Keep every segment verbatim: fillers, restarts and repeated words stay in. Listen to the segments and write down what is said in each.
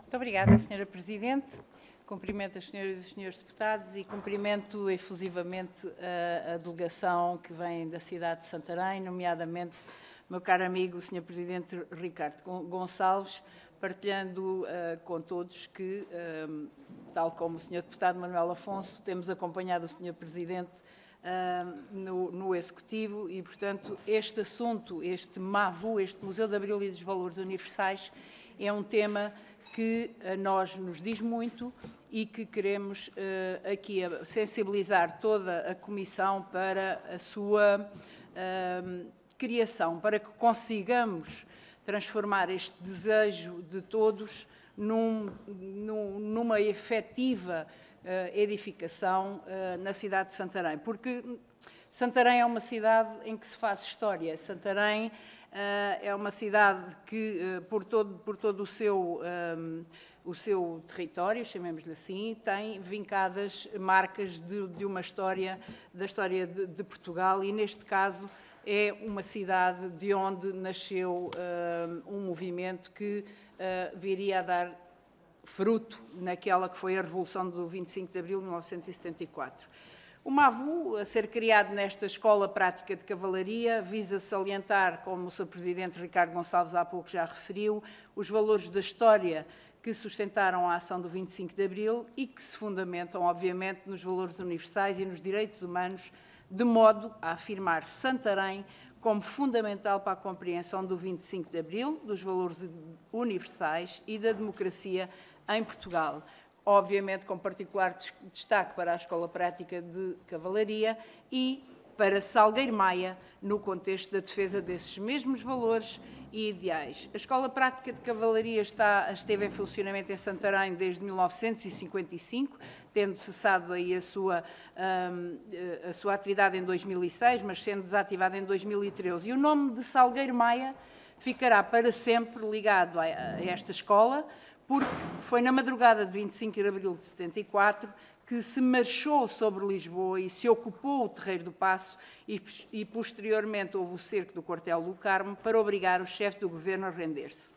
Muito obrigada, senhora Presidente. Cumprimento as senhoras e os senhores deputados e cumprimento efusivamente a, a delegação que vem da cidade de Santarém, nomeadamente meu caro amigo, o senhor Presidente Ricardo Gonçalves, partilhando uh, com todos que, uh, tal como o senhor Deputado Manuel Afonso, temos acompanhado o senhor Presidente uh, no, no Executivo e, portanto, este assunto, este MAVU, este Museu de Abril e dos Valores Universais, é um tema que a nós nos diz muito e que queremos uh, aqui sensibilizar toda a Comissão para a sua uh, criação, para que consigamos transformar este desejo de todos num, num, numa efetiva uh, edificação uh, na cidade de Santarém. Porque Santarém é uma cidade em que se faz história. Santarém Uh, é uma cidade que, uh, por, todo, por todo o seu, um, o seu território, chamemos-lhe assim, tem vincadas marcas de, de uma história, da história de, de Portugal e, neste caso, é uma cidade de onde nasceu uh, um movimento que uh, viria a dar fruto naquela que foi a Revolução do vinte e cinco de abril de mil novecentos e setenta e quatro. O MAVU, a ser criado nesta Escola Prática de Cavalaria, visa salientar, como o senhor Presidente Ricardo Gonçalves há pouco já referiu, os valores da história que sustentaram a ação do vinte e cinco de abril e que se fundamentam, obviamente, nos valores universais e nos direitos humanos, de modo a afirmar Santarém como fundamental para a compreensão do vinte e cinco de abril, dos valores universais e da democracia em Portugal. Obviamente com particular destaque para a Escola Prática de Cavalaria e para Salgueiro Maia, no contexto da defesa desses mesmos valores e ideais. A Escola Prática de Cavalaria está, esteve em funcionamento em Santarém desde mil novecentos e cinquenta e cinco, tendo cessado aí a sua, um, a sua atividade em dois mil e seis, mas sendo desativada em dois mil e treze. E o nome de Salgueiro Maia ficará para sempre ligado a, a esta escola, porque foi na madrugada de vinte e cinco de abril de setenta e quatro que se marchou sobre Lisboa e se ocupou o Terreiro do Paço e, e posteriormente houve o cerco do Quartel do Carmo para obrigar o chefe do governo a render-se.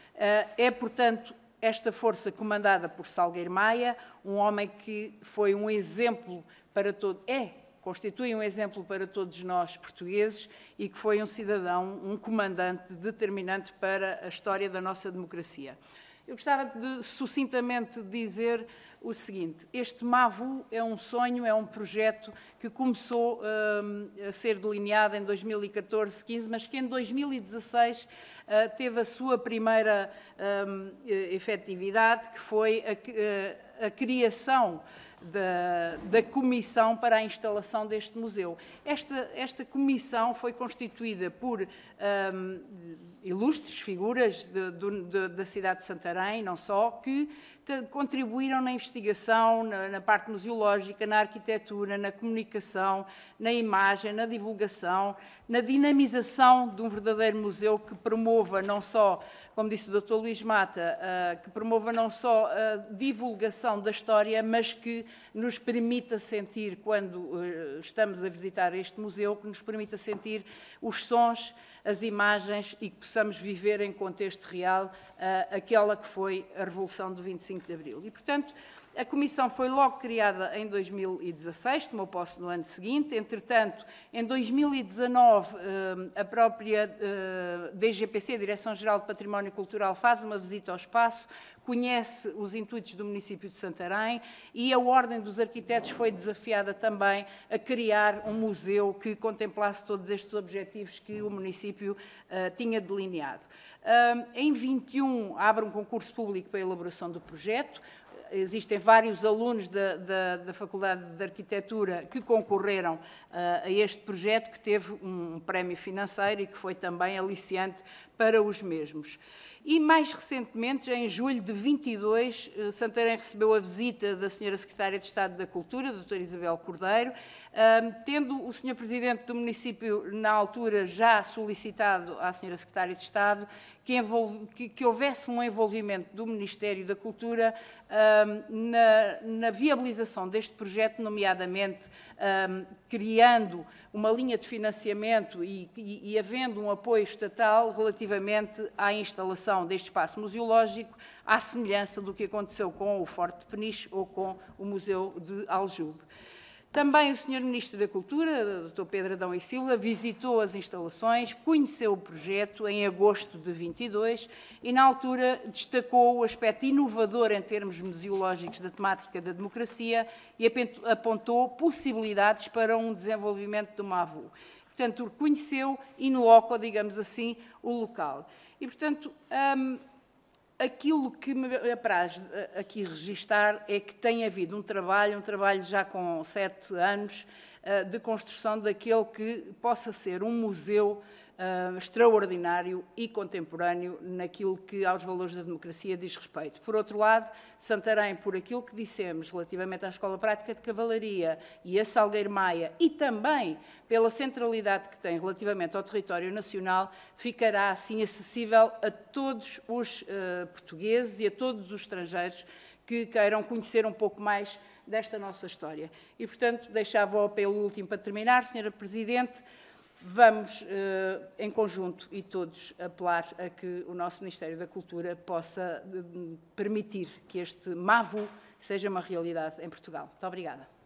É, portanto, esta força comandada por Salgueiro Maia, um homem que foi um exemplo para todo, é, constitui um exemplo para todos nós portugueses e que foi um cidadão, um comandante determinante para a história da nossa democracia. Eu gostava de, sucintamente, dizer o seguinte. Este MAVU é um sonho, é um projeto que começou um, a ser delineado em dois mil e catorze, quinze, mas que em dois mil e dezasseis uh, teve a sua primeira um, efetividade, que foi a, a criação Da, da comissão para a instalação deste museu. Esta, esta comissão foi constituída por um, ilustres figuras de, de, da cidade de Santarém, não só, que te, contribuíram na investigação, na, na parte museológica, na arquitetura, na comunicação, na imagem, na divulgação, na dinamização de um verdadeiro museu que promova não só, como disse o doutor Luís Mata, uh, que promova não só a divulgação da história, mas que nos permita sentir, quando uh, estamos a visitar este museu, que nos permita sentir os sons, as imagens e que possamos viver em contexto real uh, aquela que foi a Revolução do vinte e cinco de abril. E, portanto, a Comissão foi logo criada em dois mil e dezasseis, tomou posse no ano seguinte. Entretanto, em dois mil e dezanove, a própria D G P C, Direção-Geral de Património Cultural, faz uma visita ao espaço, conhece os intuitos do município de Santarém e a Ordem dos Arquitetos foi desafiada também a criar um museu que contemplasse todos estes objetivos que o município uh, tinha delineado. Uh, em vinte e um, abre um concurso público para a elaboração do projeto. Existem vários alunos da, da, da Faculdade de Arquitetura que concorreram uh, a este projeto, que teve um prémio financeiro e que foi também aliciante para os mesmos. E, mais recentemente, em julho de vinte e dois, uh, Santarém recebeu a visita da senhora Secretária de Estado da Cultura, doutora Isabel Cordeiro, uh, tendo o senhor Presidente do município, na altura, já solicitado à senhora Secretária de Estado que que, envolve, que, que houvesse um envolvimento do Ministério da Cultura um, na, na viabilização deste projeto, nomeadamente um, criando uma linha de financiamento e, e, e havendo um apoio estatal relativamente à instalação deste espaço museológico, à semelhança do que aconteceu com o Forte de Peniche ou com o Museu de Aljube. Também o senhor Ministro da Cultura, doutor Pedro Adão e Silva, visitou as instalações, conheceu o projeto em agosto de vinte e dois e, na altura, destacou o aspecto inovador em termos museológicos da temática da democracia e apontou possibilidades para um desenvolvimento do MAVU. Portanto, reconheceu in loco, digamos assim, o local. E, portanto, hum, aquilo que me apraz aqui registar é que tem havido um trabalho, um trabalho já com sete anos, de construção daquele que possa ser um museu uh, extraordinário e contemporâneo naquilo que aos valores da democracia diz respeito. Por outro lado, Santarém, por aquilo que dissemos relativamente à Escola Prática de Cavalaria e a Salgueiro Maia, e também pela centralidade que tem relativamente ao território nacional, ficará assim acessível a todos os uh, portugueses e a todos os estrangeiros que queiram conhecer um pouco mais desta nossa história. E, portanto, deixava o apelo último para terminar, senhora Presidente, vamos, eh, em conjunto e todos, apelar a que o nosso Ministério da Cultura possa eh, permitir que este MAVU seja uma realidade em Portugal. Muito obrigada.